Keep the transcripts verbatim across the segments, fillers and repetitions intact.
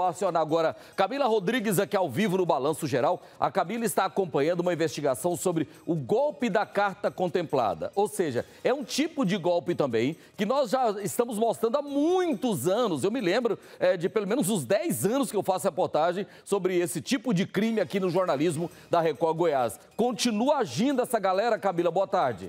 Vou acionar agora Camila Rodrigues aqui ao vivo no Balanço Geral. A Camila está acompanhando uma investigação sobre o golpe da carta contemplada. Ou seja, é um tipo de golpe também que nós já estamos mostrando há muitos anos. Eu me lembro é, de pelo menos uns dez anos que eu faço reportagem sobre esse tipo de crime aqui no jornalismo da Record Goiás. Continua agindo essa galera, Camila? Boa tarde.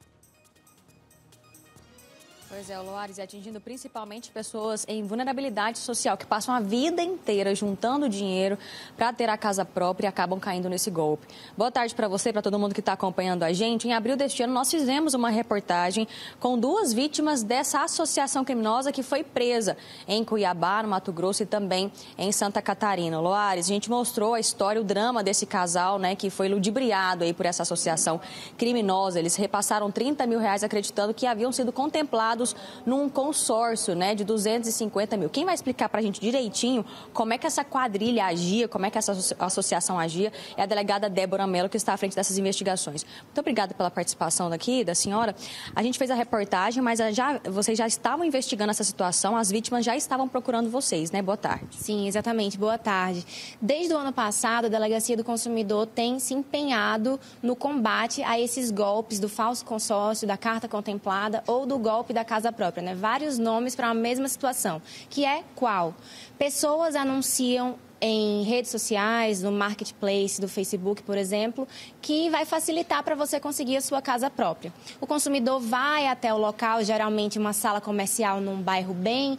Pois é, o Loares, atingindo principalmente pessoas em vulnerabilidade social, que passam a vida inteira juntando dinheiro para ter a casa própria e acabam caindo nesse golpe. Boa tarde para você, para todo mundo que está acompanhando a gente. Em abril deste ano, nós fizemos uma reportagem com duas vítimas dessa associação criminosa que foi presa em Cuiabá, no Mato Grosso, e também em Santa Catarina. Loares, a gente mostrou a história, o drama desse casal, né, que foi ludibriado aí por essa associação criminosa. Eles repassaram trinta mil reais acreditando que haviam sido contemplados num consórcio, né, de duzentos e cinquenta mil. Quem vai explicar para a gente direitinho como é que essa quadrilha agia, como é que essa associação agia, é a delegada Débora Mello, que está à frente dessas investigações. Muito obrigada pela participação daqui, da senhora. A gente fez a reportagem, mas já, vocês já estavam investigando essa situação, as vítimas já estavam procurando vocês, né? Boa tarde. Sim, exatamente. Boa tarde. Desde o ano passado, a Delegacia do Consumidor tem se empenhado no combate a esses golpes do falso consórcio, da carta contemplada ou do golpe da casa própria, né? Vários nomes para a mesma situação, que é qual? Pessoas anunciam em redes sociais, no marketplace do Facebook, por exemplo, que vai facilitar para você conseguir a sua casa própria. O consumidor vai até o local, geralmente uma sala comercial num bairro bem,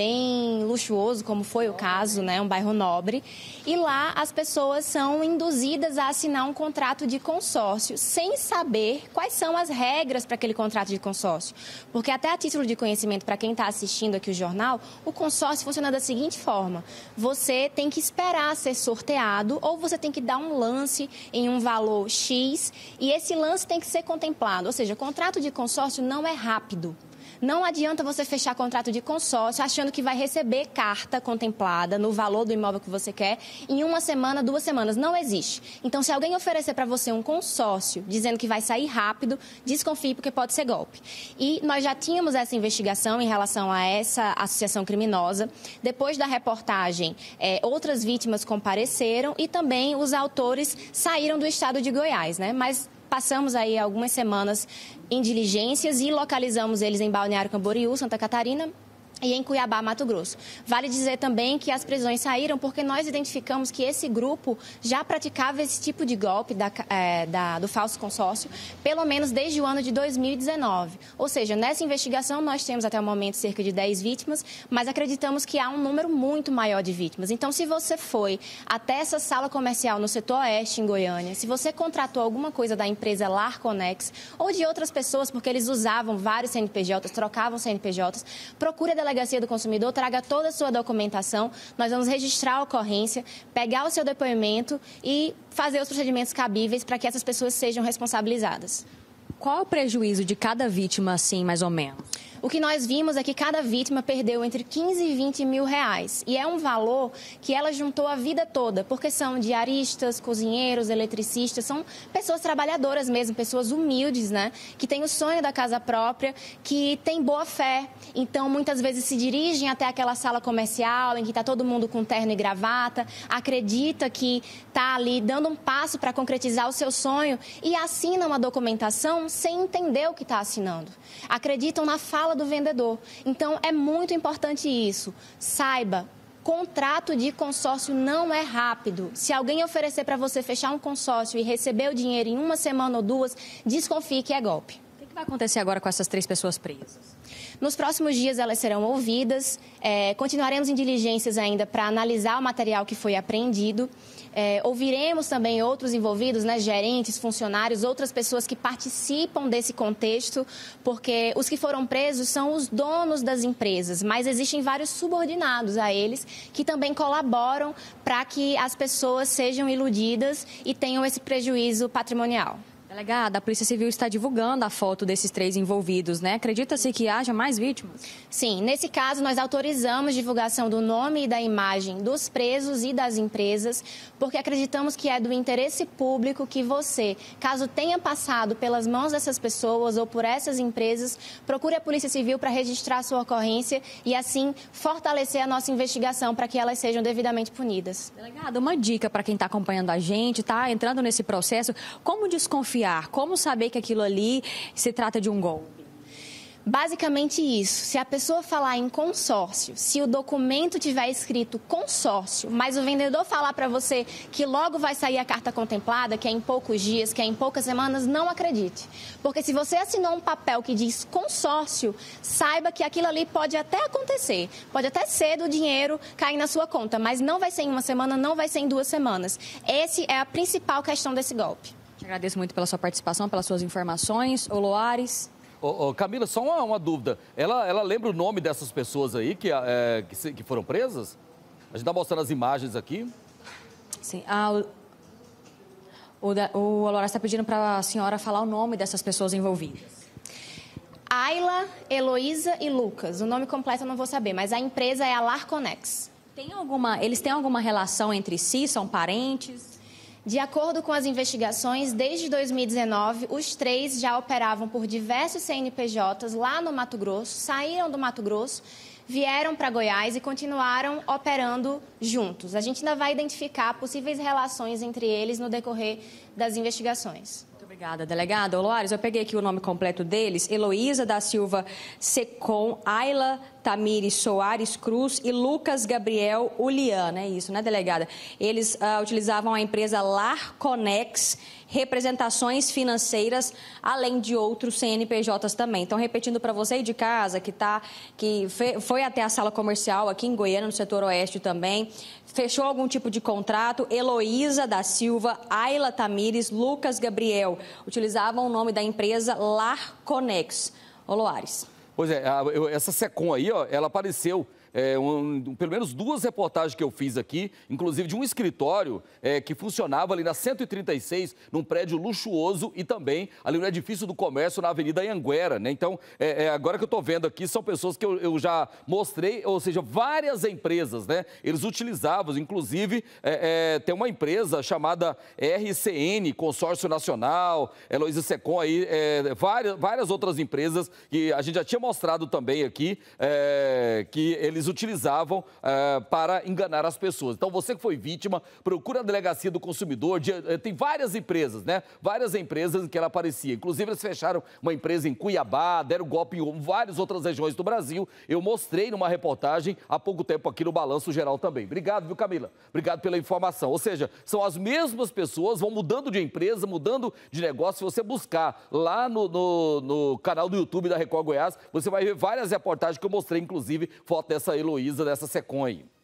bem luxuoso, como foi o caso, né, um bairro nobre, e lá as pessoas são induzidas a assinar um contrato de consórcio, sem saber quais são as regras para aquele contrato de consórcio. Porque até a título de conhecimento, para quem está assistindo aqui o jornal, o consórcio funciona da seguinte forma: você tem que esperar ser sorteado ou você tem que dar um lance em um valor X e esse lance tem que ser contemplado. Ou seja, contrato de consórcio não é rápido. Não adianta você fechar contrato de consórcio achando que vai receber carta contemplada no valor do imóvel que você quer em uma semana, duas semanas. Não existe. Então, se alguém oferecer para você um consórcio dizendo que vai sair rápido, desconfie, porque pode ser golpe. E nós já tínhamos essa investigação em relação a essa associação criminosa. Depois da reportagem, é, outras vítimas compareceram e também os autores saíram do estado de Goiás, né? Mas passamos aí algumas semanas em diligências e localizamos eles em Balneário Camboriú, Santa Catarina, e em Cuiabá, Mato Grosso. Vale dizer também que as prisões saíram porque nós identificamos que esse grupo já praticava esse tipo de golpe da, é, da, do falso consórcio, pelo menos desde o ano de dois mil e dezenove. Ou seja, nessa investigação nós temos até o momento cerca de dez vítimas, mas acreditamos que há um número muito maior de vítimas. Então, se você foi até essa sala comercial no setor oeste, em Goiânia, se você contratou alguma coisa da empresa Larconex ou de outras pessoas, porque eles usavam vários C N P Js, trocavam C N P Js, procure a Delegacia do Consumidor, traga toda a sua documentação, nós vamos registrar a ocorrência, pegar o seu depoimento e fazer os procedimentos cabíveis para que essas pessoas sejam responsabilizadas. Qual é o prejuízo de cada vítima, assim, mais ou menos? O que nós vimos é que cada vítima perdeu entre quinze e vinte mil reais. E é um valor que ela juntou a vida toda, porque são diaristas, cozinheiros, eletricistas, são pessoas trabalhadoras mesmo, pessoas humildes, né? Que têm o sonho da casa própria, que têm boa fé. Então, muitas vezes se dirigem até aquela sala comercial em que está todo mundo com terno e gravata, acredita que está ali dando um passo para concretizar o seu sonho e assinam uma documentação sem entender o que está assinando. Acreditam na fala do vendedor. Então, é muito importante isso. Saiba, contrato de consórcio não é rápido. Se alguém oferecer para você fechar um consórcio e receber o dinheiro em uma semana ou duas, desconfie que é golpe. O que vai acontecer agora com essas três pessoas presas? Nos próximos dias elas serão ouvidas, é, continuaremos em diligências ainda para analisar o material que foi apreendido. É, ouviremos também outros envolvidos, né, gerentes, funcionários, outras pessoas que participam desse contexto, porque os que foram presos são os donos das empresas, mas existem vários subordinados a eles que também colaboram para que as pessoas sejam iludidas e tenham esse prejuízo patrimonial. Delegada, a Polícia Civil está divulgando a foto desses três envolvidos, né? Acredita-se que haja mais vítimas? Sim, nesse caso nós autorizamos divulgação do nome e da imagem dos presos e das empresas, porque acreditamos que é do interesse público que você, caso tenha passado pelas mãos dessas pessoas ou por essas empresas, procure a Polícia Civil para registrar sua ocorrência e assim fortalecer a nossa investigação para que elas sejam devidamente punidas. Delegada, uma dica para quem está acompanhando a gente, está entrando nesse processo, como desconfiar? Como saber que aquilo ali se trata de um golpe? Basicamente isso. Se a pessoa falar em consórcio, se o documento tiver escrito consórcio, mas o vendedor falar para você que logo vai sair a carta contemplada, que é em poucos dias, que é em poucas semanas, não acredite. Porque se você assinou um papel que diz consórcio, saiba que aquilo ali pode até acontecer. Pode até ser do dinheiro cair na sua conta, mas não vai ser em uma semana, não vai ser em duas semanas. Essa é a principal questão desse golpe. Te agradeço muito pela sua participação, pelas suas informações. Ô, Loares. Ô, ô, Camila, só uma, uma dúvida. Ela, ela lembra o nome dessas pessoas aí que, é, que, se, que foram presas? A gente está mostrando as imagens aqui. Sim. Ah, o, o, o Loares está pedindo para a senhora falar o nome dessas pessoas envolvidas. Ayla, Heloísa e Lucas. O nome completo eu não vou saber, mas a empresa é a Larconex. Tem alguma, eles têm alguma relação entre si? São parentes? De acordo com as investigações, desde dois mil e dezenove, os três já operavam por diversos C N P Js lá no Mato Grosso, saíram do Mato Grosso, vieram para Goiás e continuaram operando juntos. A gente ainda vai identificar possíveis relações entre eles no decorrer das investigações. Muito obrigada, delegada. Ô, Loares, eu peguei aqui o nome completo deles: Heloísa da Silva Secom, Ayla Tamires Soares Cruz e Lucas Gabriel Uliana. É isso, né, delegada? Eles uh, utilizavam a empresa Larconex, representações financeiras, além de outros C N P Js também. Então, repetindo para você aí de casa, que, tá, que foi até a sala comercial aqui em Goiânia, no setor oeste também, fechou algum tipo de contrato, Heloísa da Silva, Ayla Tamires, Lucas Gabriel, utilizavam o nome da empresa Larconex. Ô, Loares. Pois é, a, eu, essa Secom aí, ó, ela apareceu, é, um, pelo menos duas reportagens que eu fiz aqui, inclusive de um escritório é, que funcionava ali na cento e trinta e seis, num prédio luxuoso e também ali no edifício do comércio na Avenida Anhanguera, né? Então, é, é, agora que eu estou vendo aqui, são pessoas que eu, eu já mostrei, ou seja, várias empresas, né? Eles utilizavam, inclusive, é, é, tem uma empresa chamada R C N, Consórcio Nacional, Heloísa Secom aí, é, várias, várias outras empresas que a gente já tinha mostrado também aqui, é, que eles utilizavam é, para enganar as pessoas. Então, você que foi vítima, procura a Delegacia do Consumidor, de, tem várias empresas, né? Várias empresas em que ela aparecia. Inclusive, eles fecharam uma empresa em Cuiabá, deram golpe em várias outras regiões do Brasil. Eu mostrei numa reportagem há pouco tempo aqui no Balanço Geral também. Obrigado, viu, Camila? Obrigado pela informação. Ou seja, são as mesmas pessoas, vão mudando de empresa, mudando de negócio. Se você buscar lá no, no, no canal do YouTube da Record Goiás, você vai ver várias reportagens que eu mostrei, inclusive, foto dessa Heloísa, dessa Secom aí.